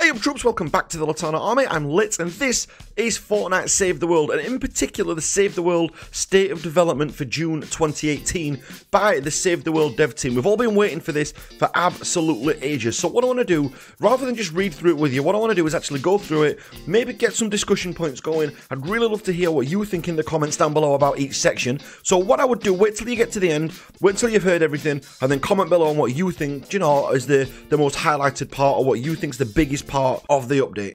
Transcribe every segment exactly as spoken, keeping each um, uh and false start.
Hey up troops, welcome back to the Litanah army. I'm Lit and this is Fortnite Save the World, and in particular the Save the World State of Development for June twenty eighteen by the Save the World Dev Team. We've all been waiting for this for absolutely ages, so what I want to do, rather than just read through it with you, what I want to do is actually go through it, maybe get some discussion points going. I'd really love to hear what you think in the comments down below about each section. So what I would do, wait till you get to the end, wait till you've heard everything, and then comment below on what you think, you know, is the, the most highlighted part, or what you think is the biggest part of the update.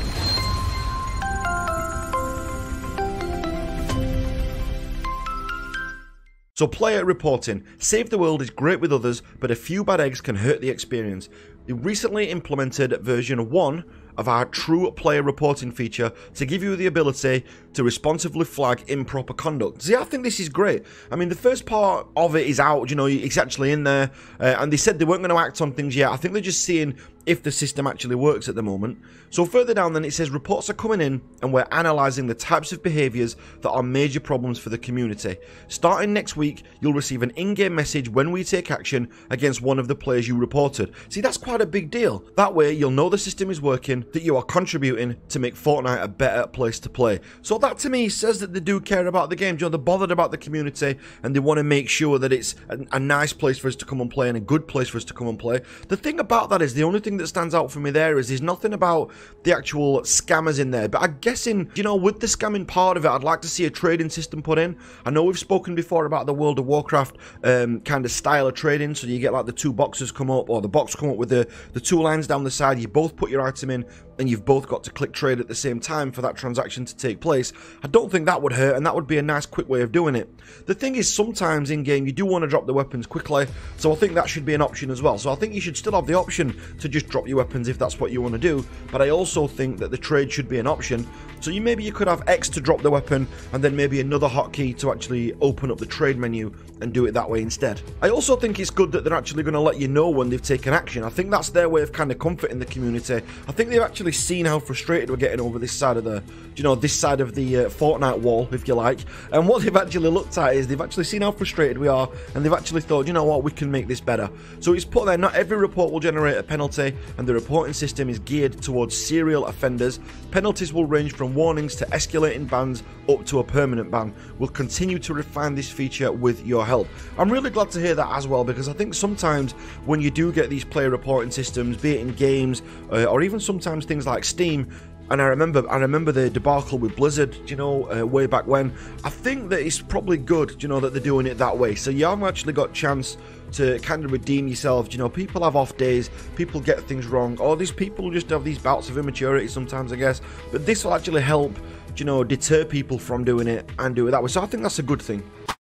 So player reporting. Save the World is great with others, but a few bad eggs can hurt the experience. We recently implemented version one of our true player reporting feature to give you the ability to responsively flag improper conduct. See, I think this is great. I mean, the first part of it is out, you know, it's actually in there, uh, and they said they weren't going to act on things yet. I think they're just seeing if the system actually works at the moment. So further down then it says reports are coming in and we're analysing the types of behaviours that are major problems for the community. Starting next week, you'll receive an in-game message when we take action against one of the players you reported. See, that's quite a big deal. That way you'll know the system is working, that you are contributing to make Fortnite a better place to play. So that to me says that they do care about the game. You know, they're bothered about the community and they want to make sure that it's a, a nice place for us to come and play and a good place for us to come and play. The thing about that is, the only thing that stands out for me there is there's nothing about the actual scammers in there. But I'm guessing, you know, with the scamming part of it, I'd like to see a trading system put in. I know we've spoken before about the World of Warcraft um, kind of style of trading, so you get like the two boxes come up, or the box come up with the, the two lines down the side, you both put your item in, and you've both got to click trade at the same time for that transaction to take place. I don't think that would hurt, and that would be a nice quick way of doing it. The thing is, sometimes in game you do want to drop the weapons quickly, so I think that should be an option as well. So I think you should still have the option to just drop your weapons if that's what you want to do, but I also think that the trade should be an option. So you maybe you could have X to drop the weapon and then maybe another hotkey to actually open up the trade menu and do it that way instead. I also think it's good that they're actually going to let you know when they've taken action. I think that's their way of kind of comforting the community. I think they've actually seen how frustrated we're getting over this side of the, you know, this side of the uh, Fortnite wall, if you like. And what they've actually looked at is they've actually seen how frustrated we are, and they've actually thought, you know what, we can make this better. So it's put there, not every report will generate a penalty, and the reporting system is geared towards serial offenders. Penalties will range from warnings to escalating bans up to a permanent ban. We'll continue to refine this feature with your help. I'm really glad to hear that as well, because I think sometimes when you do get these player reporting systems, be it in games uh, or even sometimes things like Steam, and I remember I remember the debacle with Blizzard, you know, uh, way back when, I think that it's probably good, you know, that they're doing it that way. So you haven't actually got a chance to kind of redeem yourself. You know, people have off days, people get things wrong, or these people just have these bouts of immaturity sometimes, I guess. But this will actually help, you know, deter people from doing it and do it that way. So I think that's a good thing.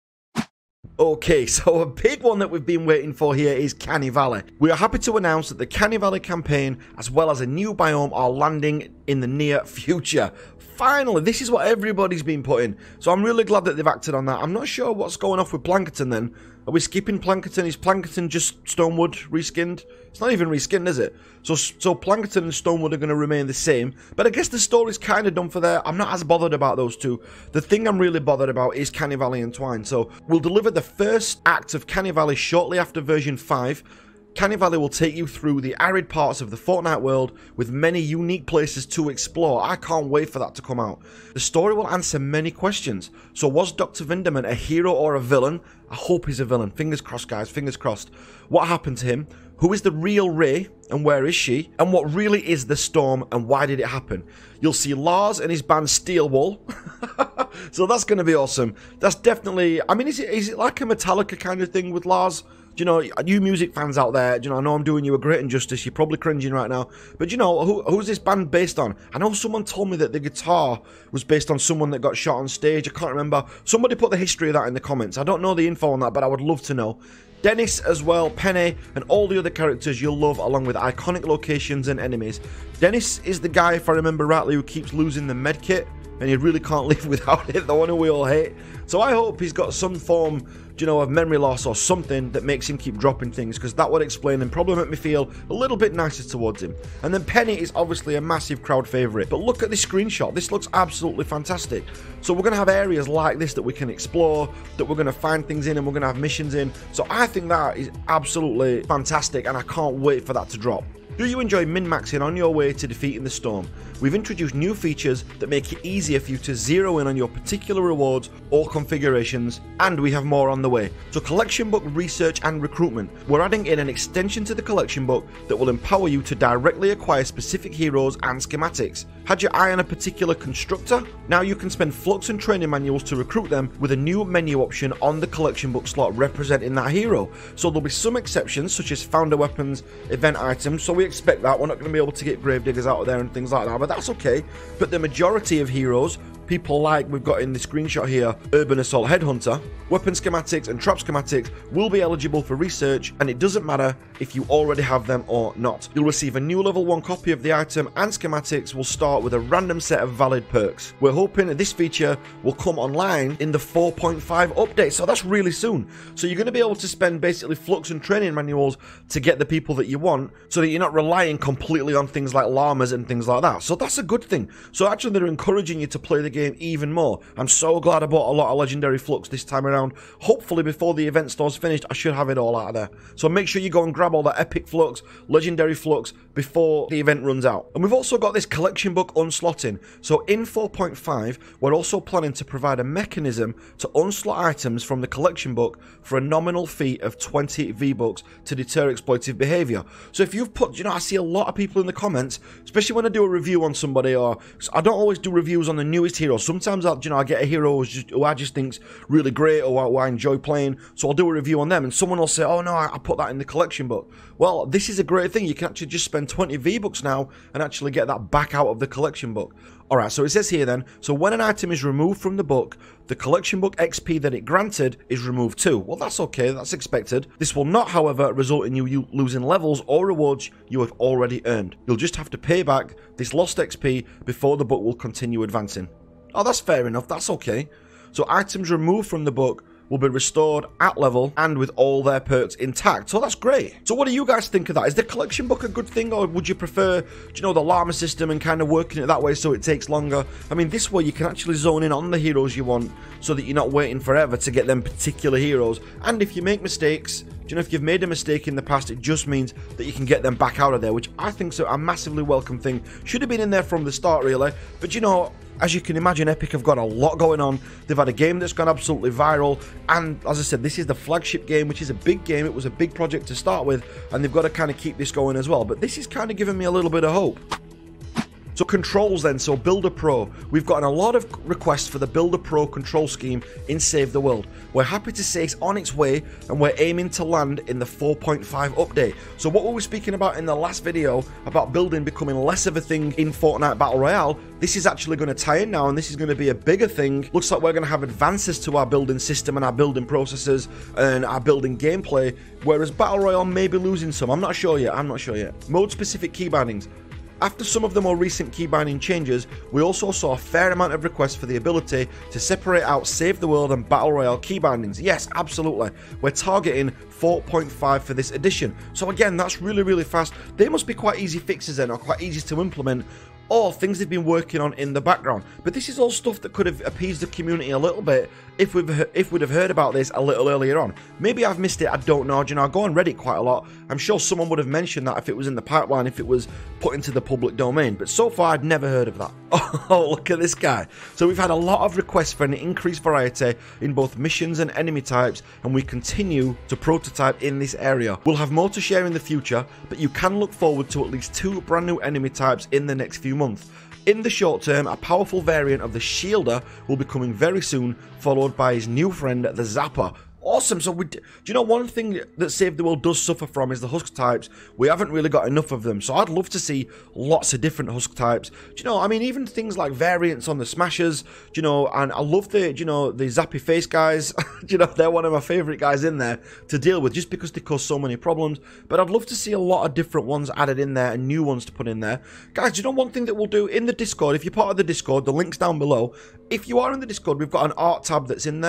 Okay, so a big one that we've been waiting for here is Canny Valley. We are happy to announce that the Canny Valley campaign, as well as a new biome, are landing in the near future. Finally, this is what everybody's been putting. So I'm really glad that they've acted on that. I'm not sure what's going off with Plankerton then. Are we skipping Plankerton? Is Plankerton just Stonewood reskinned? It's not even reskinned, is it? So so Plankerton and Stonewood are going to remain the same. But I guess the story's kind of done for there. I'm not as bothered about those two. The thing I'm really bothered about is Canny Valley and Twine. So we'll deliver the first act of Canny Valley shortly after version five. Canny Valley will take you through the arid parts of the Fortnite world with many unique places to explore. I can't wait for that to come out. The story will answer many questions. So was Doctor Vinderman a hero or a villain? I hope he's a villain. Fingers crossed, guys. Fingers crossed. What happened to him? Who is the real Ray and where is she? And what really is the storm and why did it happen? You'll see Lars and his band Steelwall. So that's going to be awesome. That's definitely... I mean, is it is it like a Metallica kind of thing with Lars? Do you know, you music fans out there, do you know, I know I'm doing you a great injustice, you're probably cringing right now, but do you know, who, who's this band based on? I know someone told me that the guitar was based on someone that got shot on stage, I can't remember. Somebody put the history of that in the comments. I don't know the info on that, but I would love to know. Dennis as well, Penny, and all the other characters you'll love, along with iconic locations and enemies. Dennis is the guy, if I remember rightly, who keeps losing the medkit, and he really can't live without it, the one who we all hate. So I hope he's got some form, you know, of memory loss or something that makes him keep dropping things, because that would explain and probably make me feel a little bit nicer towards him. And then Penny is obviously a massive crowd favourite, but look at this screenshot, this looks absolutely fantastic. So we're going to have areas like this that we can explore, that we're going to find things in, and we're going to have missions in. So I think that is absolutely fantastic, and I can't wait for that to drop. Do you enjoy min-maxing on your way to defeating the storm? We've introduced new features that make it easier for you to zero in on your particular rewards or configurations, and we have more on the way. So collection book research and recruitment. We're adding in an extension to the collection book that will empower you to directly acquire specific heroes and schematics. Had your eye on a particular constructor? Now you can spend flux and training manuals to recruit them with a new menu option on the collection book slot representing that hero. So there'll be some exceptions such as founder weapons, event items, so we expect that. We're not going to be able to get gravediggers out of there and things like that, but that's okay. But the majority of heroes, people like we've got in the screenshot here, Urban Assault Headhunter, weapon schematics and trap schematics will be eligible for research, and it doesn't matter if you already have them or not. You'll receive a new level one copy of the item, and schematics will start with a random set of valid perks. We're hoping that this feature will come online in the four point five update, so that's really soon. So you're going to be able to spend basically flux and training manuals to get the people that you want, so that you're not relying completely on things like llamas and things like that. So that's a good thing. So actually they're encouraging you to play the game even more. I'm so glad I bought a lot of legendary flux this time around. Hopefully before the event store's finished, I should have it all out of there. So make sure you go and grab all that epic flux, legendary flux before the event runs out. And we've also got this collection book unslotting. So in four point five, we're also planning to provide a mechanism to unslot items from the collection book for a nominal fee of twenty V-Bucks to deter exploitative behavior. So if you've put, you know, I see a lot of people in the comments, especially when I do a review on somebody, or I don't always do reviews on the newest hero. Sometimes I'll, you know, I get a hero who's just, who I just think's really great, or who I enjoy playing, so I'll do a review on them, and someone will say, oh no, I, I put that in the collection book. Well, this is a great thing. You can actually just spend twenty V-Bucks now and actually get that back out of the collection book. Alright, so it says here then, so when an item is removed from the book, the collection book X P that it granted is removed too. Well, that's okay, that's expected. This will not, however, result in you, you losing levels or rewards you have already earned. You'll just have to pay back this lost X P before the book will continue advancing. Oh, that's fair enough, that's okay. So items removed from the book will be restored at level and with all their perks intact. So that's great. So what do you guys think of that? Is the collection book a good thing, or would you prefer, do you know, the llama system and kind of working it that way so it takes longer? I mean, this way you can actually zone in on the heroes you want so that you're not waiting forever to get them particular heroes. And if you make mistakes, do you know, if you've made a mistake in the past, it just means that you can get them back out of there, which I think is a massively welcome thing. Should have been in there from the start, really. But you know, as you can imagine, Epic have got a lot going on. They've had a game that's gone absolutely viral, and as I said, this is the flagship game, which is a big game. It was a big project to start with, and they've got to kind of keep this going as well. But this is kind of giving me a little bit of hope. So controls then, so Builder Pro. We've gotten a lot of requests for the Builder Pro control scheme in Save the World. We're happy to say it's on its way, and we're aiming to land in the four point five update. So what we were speaking about in the last video, about building becoming less of a thing in Fortnite Battle Royale, this is actually going to tie in now, and this is going to be a bigger thing. Looks like we're going to have advances to our building system and our building processes and our building gameplay, whereas Battle Royale may be losing some. I'm not sure yet, I'm not sure yet. Mode-specific key bindings. After some of the more recent keybinding changes, we also saw a fair amount of requests for the ability to separate out Save the World and Battle Royale keybindings. Yes, absolutely. We're targeting four point five for this edition. So again, that's really, really fast. They must be quite easy fixes then, or quite easy to implement, or things they've been working on in the background. But this is all stuff that could have appeased the community a little bit if we've if we'd have heard about this a little earlier on. Maybe I've missed it, I don't know. You know, I go on Reddit quite a lot. I'm sure someone would have mentioned that if it was in the pipeline, if it was put into the public domain. But so far, I'd never heard of that. Oh, look at this guy. So we've had a lot of requests for an increased variety in both missions and enemy types, and we continue to prototype in this area. We'll have more to share in the future, but you can look forward to at least two brand new enemy types in the next few months. In the short term, a powerful variant of the Shielder will be coming very soon, followed by his new friend, the Zapper. Awesome. So we, do you know, one thing that Save the World does suffer from is the husk types. We haven't really got enough of them, so I'd love to see lots of different husk types. Do you know, I mean, even things like variants on the smashers, do you know, and I love the, do you know, the zappy face guys. Do you know, they're one of my favorite guys in there to deal with, just because they cause so many problems. But I'd love to see a lot of different ones added in there and new ones to put in there. Guys, do you know one thing that we'll do in the Discord? If you're part of the Discord, the link's down below. If you are in the Discord, we've got an art tab that's in there.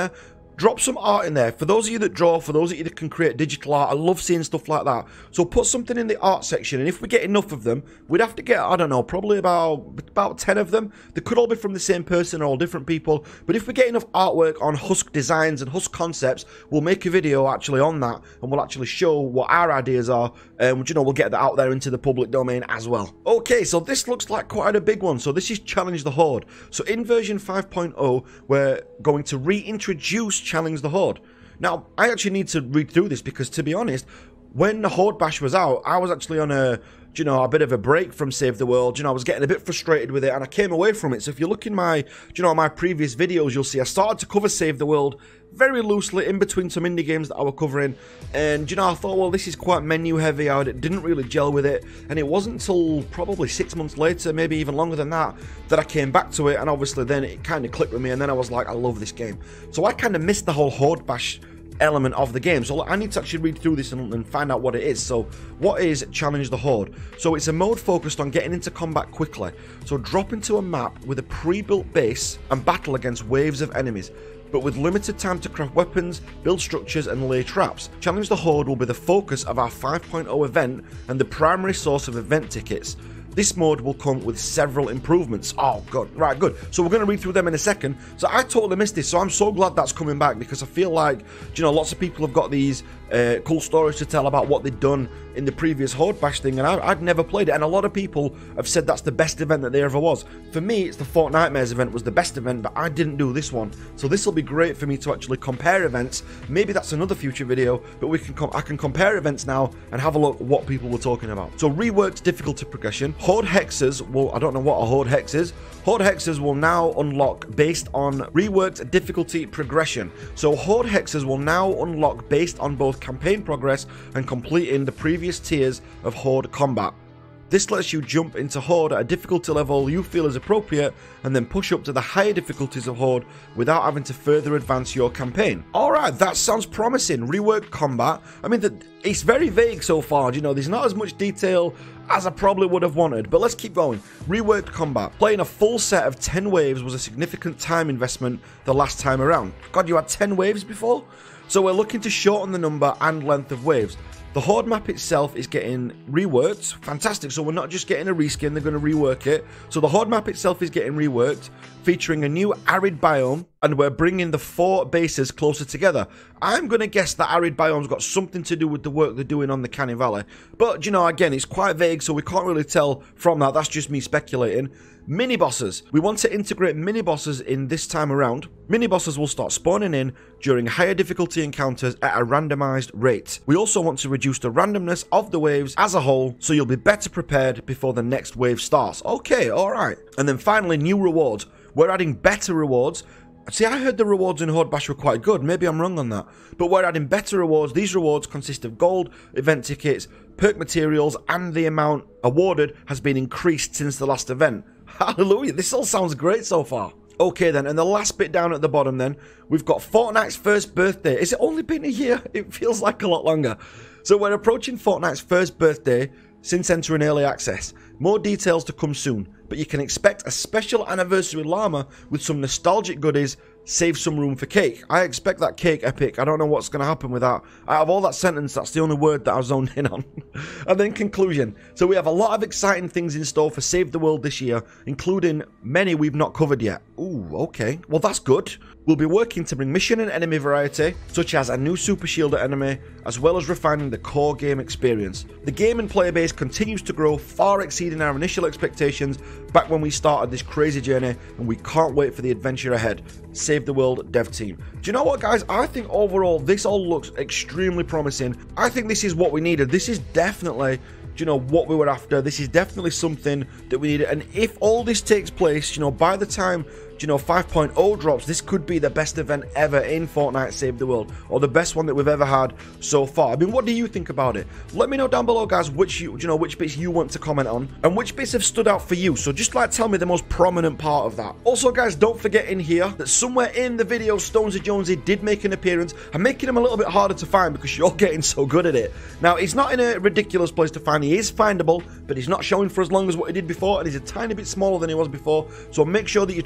Drop some art in there. For those of you that draw, for those of you that can create digital art, I love seeing stuff like that. So put something in the art section, and if we get enough of them, we'd have to get, I don't know, probably about, about ten of them. They could all be from the same person or all different people, but if we get enough artwork on husk designs and husk concepts, we'll make a video actually on that, and we'll actually show what our ideas are, and you know, we'll get that out there into the public domain as well. Okay, so this looks like quite a big one. So this is Challenge the Horde. So in version five point oh, we're going to reintroduce Challenge the Horde. Now, I actually need to read through this because, to be honest, when the Horde Bash was out, I was actually on a, you know, a bit of a break from Save the World. You know, I was getting a bit frustrated with it, and I came away from it. So if you look in my, you know, my previous videos, you'll see I started to cover Save the World very loosely in between some indie games that I were covering. And, you know, I thought, well, this is quite menu heavy. I didn't really gel with it. And it wasn't until probably six months later, maybe even longer than that, that I came back to it. And obviously then it kind of clicked with me. And then I was like, I love this game. So I kind of missed the whole Horde Bash element of the game, so I need to actually read through this and, and find out what it is. So what is Challenge the Horde? So it's a mode focused on getting into combat quickly. So drop into a map with a pre-built base and battle against waves of enemies, but with limited time to craft weapons, build structures and lay traps. Challenge the Horde will be the focus of our five point oh event and the primary source of event tickets. This mode will come with several improvements. Oh, good. Right, good. So we're going to read through them in a second. So I totally missed this, so I'm so glad that's coming back, because I feel like, you know, lots of people have got these uh, cool stories to tell about what they'd done in the previous Horde Bash thing, and I, I'd never played it, and a lot of people have said that's the best event that there ever was. For me, it's the Fortnite event was the best event, but I didn't do this one. So this will be great for me to actually compare events. Maybe that's another future video, but we can I can compare events now and have a look what people were talking about. So reworked difficulty progression. Horde hexes will, I don't know what a horde hex is. Horde hexes will now unlock based on reworked difficulty progression. So horde hexes will now unlock based on both campaign progress and completing the previous tiers of horde combat. This lets you jump into Horde at a difficulty level you feel is appropriate and then push up to the higher difficulties of Horde without having to further advance your campaign. Alright, that sounds promising. Reworked combat. I mean, the, it's very vague so far, you know, there's not as much detail as I probably would have wanted, but let's keep going. Reworked combat. Playing a full set of ten waves was a significant time investment the last time around. God, you had ten waves before? So we're looking to shorten the number and length of waves. The Horde map itself is getting reworked. Fantastic. So we're not just getting a reskin, they're going to rework it. So the Horde map itself is getting reworked, featuring a new arid biome, and we're bringing the four bases closer together. I'm going to guess that arid biome's got something to do with the work they're doing on the Canny Valley. But, you know, again, it's quite vague, so we can't really tell from that. That's just me speculating. Mini bosses. We want to integrate mini bosses in this time around. Mini bosses will start spawning in during higher difficulty encounters at a randomized rate. We also want to reduce the randomness of the waves as a whole, so you'll be better prepared before the next wave starts. Okay, alright. And then finally, new rewards. We're adding better rewards. See, I heard the rewards in Horde Bash were quite good. Maybe I'm wrong on that. But we're adding better rewards. These rewards consist of gold, event tickets, perk materials, and the amount awarded has been increased since the last event. Hallelujah, this all sounds great so far. Okay then, and the last bit down at the bottom then, we've got Fortnite's first birthday. Has it only been a year? It feels like a lot longer. So we're approaching Fortnite's first birthday since entering early access. More details to come soon, but you can expect a special anniversary llama with some nostalgic goodies. Save some room for cake. I expect that cake epic. I don't know what's going to happen with that. Out of all that sentence, that's the only word that I zoned in on. And then conclusion. So we have a lot of exciting things in store for Save the World this year, including many we've not covered yet. Ooh, okay. Well, that's good. We'll be working to bring mission and enemy variety, such as a new super shielder enemy, as well as refining the core game experience. The game and player base continues to grow, far exceeding our initial expectations back when we started this crazy journey, and we can't wait for the adventure ahead. Save the World Dev Team. Do you know what, guys? I think overall this all looks extremely promising. I think this is what we needed. This is definitely, do you know, what we were after. This is definitely something that we needed. And if all this takes place, you know, by the time, you know, five point oh drops, this could be the best event ever in Fortnite Save the World, or the best one that we've ever had so far. I mean, what do you think about it? Let me know down below, guys, which you, you know, which bits you want to comment on, and which bits have stood out for you. So just like tell me the most prominent part of that. Also, guys, don't forget in here that somewhere in the video, Stonesy Jonesy did make an appearance. I'm making him a little bit harder to find because you're getting so good at it. Now, he's not in a ridiculous place to find. He is findable, but he's not showing for as long as what he did before, and he's a tiny bit smaller than he was before. So make sure that you try, you know,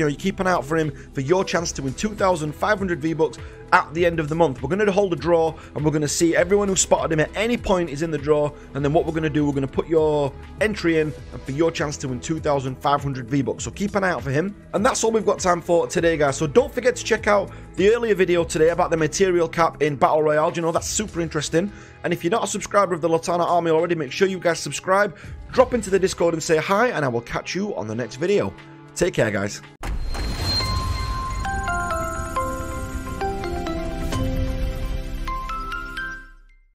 you keep an eye out for him for your chance to win two thousand five hundred V-Bucks at the end of the month. We're going to hold a draw, and we're going to see everyone who spotted him at any point is in the draw, and then what we're going to do, we're going to put your entry in for your chance to win two thousand five hundred V-Bucks. So keep an eye out for him. And that's all we've got time for today, guys. So don't forget to check out the earlier video today about the material cap in Battle Royale. You know, that's super interesting. And if you're not a subscriber of the Litanah army already, make sure you guys subscribe, drop into the Discord and say hi, and I will catch you on the next video. Take care, guys.